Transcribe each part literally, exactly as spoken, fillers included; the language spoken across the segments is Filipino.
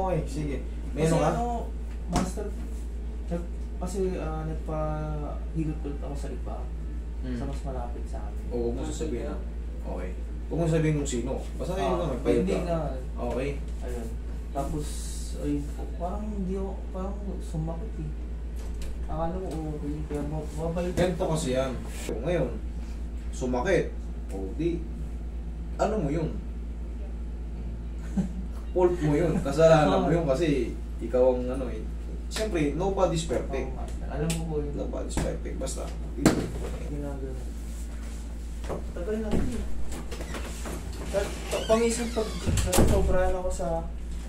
okay, sige. May Kasi ano ka? ano, master, nag, kasi uh, nagpa-hilot ulit ako sa iba. Hmm. Sa mas malapit sa amin. Oo, huwag mo sasabihin na. Okay. Huwag mo sabihin kung sino. Basta kayo Ah, lang, magpayag hindi ka. na. Okay. Ayun. Tapos, ayun po, parang hindi ako, parang sumakit eh. Akala ko okay, kaya mabalik. Ganito kasi yan. Ngayon, sumakit. O di, ano mo yun? Fault mo yun. Kasalanan mo yun kasi ikaw ang ano eh. Siyempre, nobody's perfect. Oh, alam mo po yun. Nobody's perfect. Basta, Ginagawa. Tagal na rin. Pangisip pag sobrahan ako sa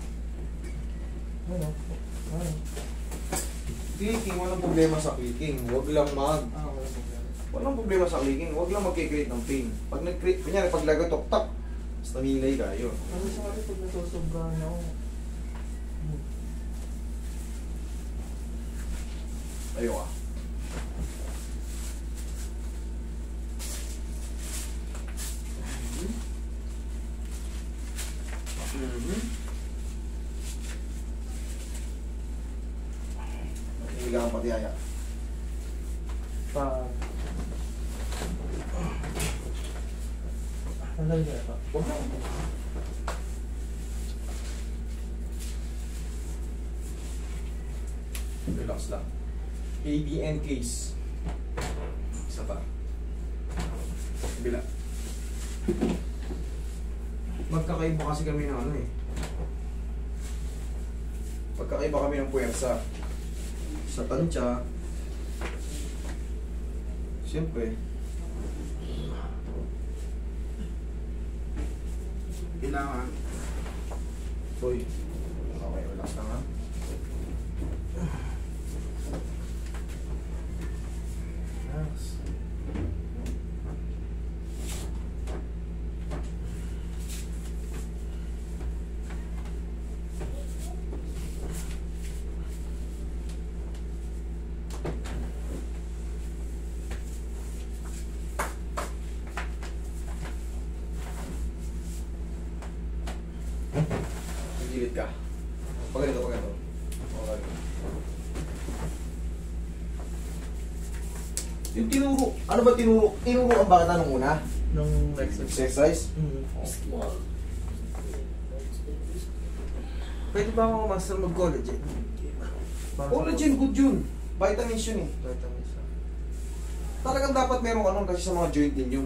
ano, ano. clicking, walang problema sa clicking. Huwag lang mag... Ah, wala problema. Walang problema sa clicking. Huwag lang mag-create ng pain. Pag nag-create, kunyari, pag lagay tok tap, basta nilay ka, yun. Ano sa akin pag nasusobrahan ako? Hmm. Ayaw ka. Mm-hmm. Hindi ka pati aya. Pa... Ano lang yun ito? Huwag na. Relax lang. A B N case. Isa pa. Bila. Magkakaiba kasi kami ng ano eh. Magkakaiba kami ng puwersa. Sa tansya. Siyempre. Kailangan. Boy. Okay, relax lang ha. Relax. Gilid ka. Pag ganito, pag ganito. Okay. Yung tinuro, ano ba tinuro? Tinuro ang bata nung una? Nung exercise. Exercise? Mm. Oh. Pwede ba ako master mag-collagen? Collagen, good yun. Vitamins yun eh. Vitamins. Talagang dapat meron ka nun kasi sa mga joint din yun.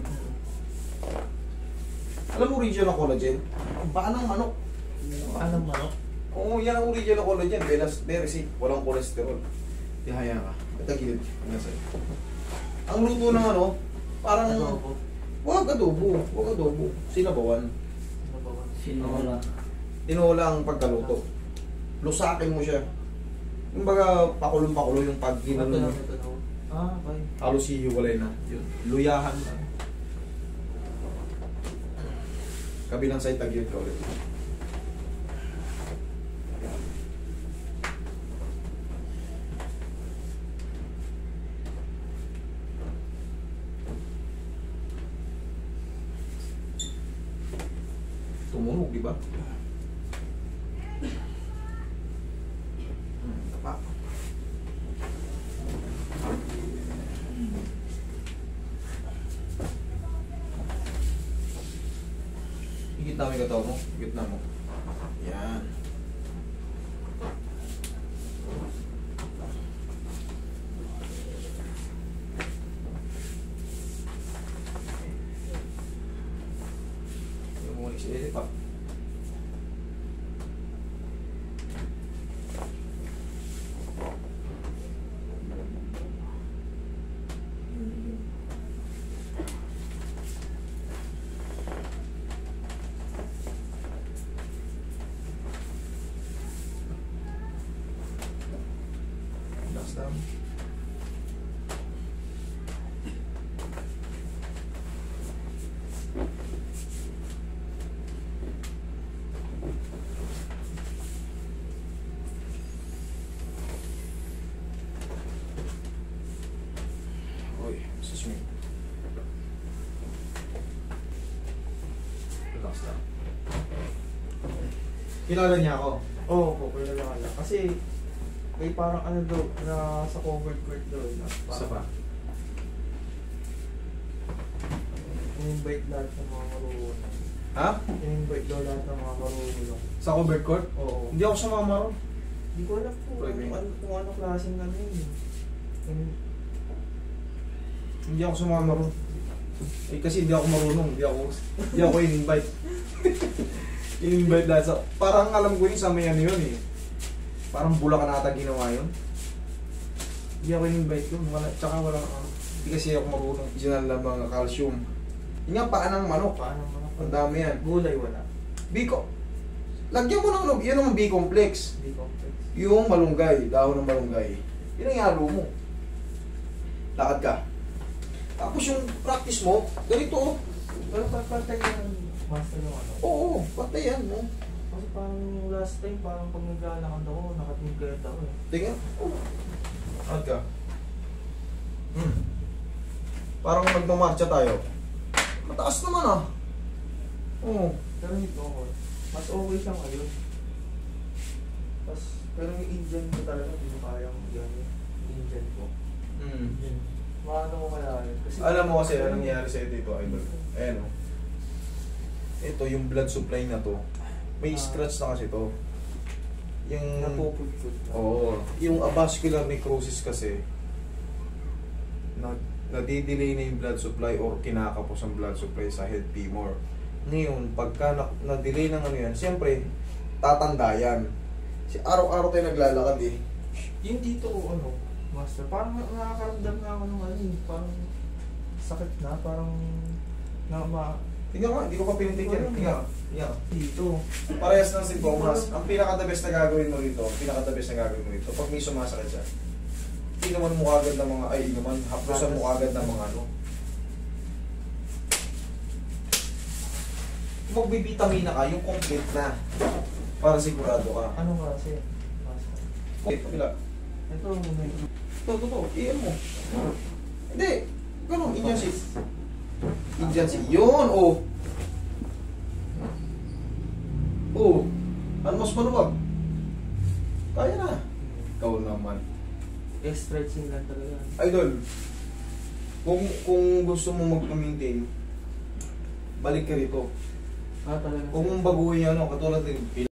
Alam mo region ng collagen? Baka ng manok. Anong manok? Oo, yan ang original ng collagen. Very, very safe. Walang cholesterol. Tihaya ka. Ito gilid. Ang luto ng ano, parang... Adobo. Huwag adobo. Huwag adobo. Sinabawan. Sinola. Tinola ang pagkaluto. Lusakin mo siya. Yung baga, pakulong-pakulo yung pag Ito ginano na, mo. ito na. Ah, okay. Halos hihiwalay na. Yun. Luyahan na. Kabilang side tagilid ka ulit. Tumunog, di ba? Hmm, tapa. Higit na mo yung katawan mo. Higit na mo. Yan. Yung muna si Ede pa. Last time. Uy, susmig. Relax lang. Kilala niya ako. Oo po, kilala ka lang. Kasi, may parang ano daw, na sa covered court daw. Na, Isa pa. In-invite lahat ng mga marunong. Ha? In-invite daw lahat ng mga marunong. Sa covered court? Oo. Hindi ako sumama ron. Hindi ko alam po Pwede. kung ano, kung ano klaseng ano yun. In- Hindi ako sumama ron. Eh kasi hindi ako marunong, hindi ako hindi ako in-invite. In-invite lahat sa parang alam ko yun sa may ano yun eh. Parang Bulacan ata ginawa yun. Hindi ako in-invite yun, wala tsaka wala uh, hindi kasi ako marunong. Original na mga calcium. Yung nga paa ng manok. Paano mga Ang dami yan. Gulay wala. Biko. Lagyan mo ng ano, yun ang B-complex. Hindi complex. Yung malunggay, dahon ng malunggay. Yun ang ihalo mo. Lakad ka. Tapos yung practice mo, ganito oh. Pero pagpantay yung master yung ano. Oo, patay yan, no? Kasi parang last time, parang pag naglalakad ako, nakatingkayat ako eh. Tingnan. Oh. Lakad ka. Hmm. Parang nagmamarcha tayo. Mataas naman ah. Oo. Pero hindi ako. Mas okay siya ngayon. Mas, pero yung Indian ko talaga, hindi ko kayang yan eh. Indian ko. Hmm. Maano ko kaya yun? Kasi, Alam mo kasi anong nangyari sa ito, idol. Ayan o. Ito, yung blood supply na to. May Ah. scratch na kasi to. Yung... napupudpud na. Oo. Yung avascular necrosis kasi, na, nadidelay na yung blood supply or kinakapos ang blood supply sa head femur. Ngayon, pagka na, na-delay ng ano yan, siyempre, tatanda yan. Si araw-araw tayo naglalakad eh. Yung dito, ano, master, parang na- nakakaramdam na ako ng ano eh, parang sakit na, parang na ma... Tingnan ko, hindi ko pa pinitik yan. Tingnan ko. Tingnan ko. Dito. Parehas ng sintomas. Ang pinaka-the best na gagawin mo rito, ang pinaka-the best na gagawin mo rito, pag may sumasakit siya, inuman mo agad ng mga, ay inuman, haplosan mo agad ng mga ano. Magbibitamina ka, yung complete na. Para sigurado ka. Ano kasi, master? Okay, kabila. Ito, may... Ito, ito, ito. I-M mo. Hindi. Ganun, Indian seat. Indian seat. Yun, oh. Oh. Ano mas maluwag? Kaya na. Ikaw naman. Eh, stretching lang talaga. Idol, kung kung gusto mo mag-maintain, balik ka rito. Ah, talaga. Kung baguhin yan, ano, katulad din,